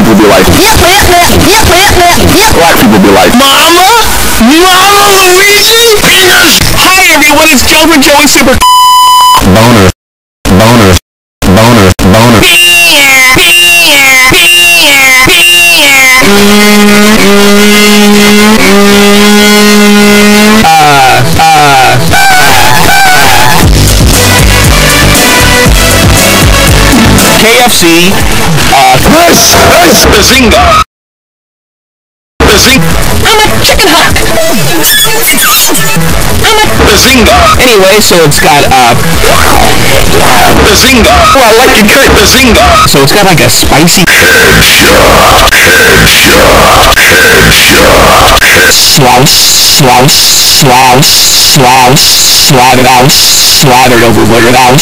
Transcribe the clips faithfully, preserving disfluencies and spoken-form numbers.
people be like, black people be like, Mama? Mama Luigi? Hi everyone, it's Kelvin Joey Super boner, boner, boner, boner. Uh, uh, K F C, uh, nice, nice, Bazinga. Bazinga. I'm a chicken hawk. I'm a Bazinga. Anyway, so it's got, uh, Bazinga. Oh, I like it good, Bazinga. So it's got like a spicy headshot, headshot, headshot. Slouse, slouse, slouse, slouse, slathered out, slathered over buttered out.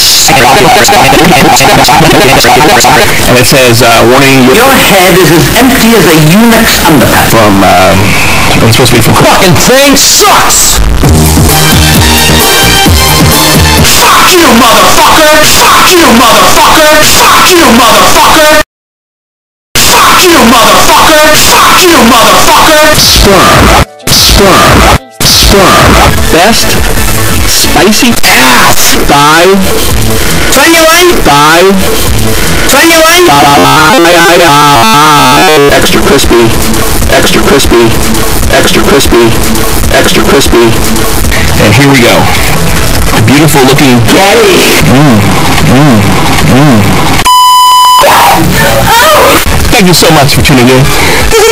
And it says, uh, warning, your head is as empty as a eunuch's underpants. From, um, it's supposed to be from fucking thing sucks! Fuck you, motherfucker! Fuck you, motherfucker! Fuck you, motherfucker! Fuck you, motherfucker! Fuck you, motherfucker! Sperm, sperm, sperm. Best spicy ass by Genuine? by Genuine? extra crispy, extra crispy, extra crispy, extra crispy. And here we go. A beautiful looking daddy. Mm, mm, mm. Thank you so much for tuning in.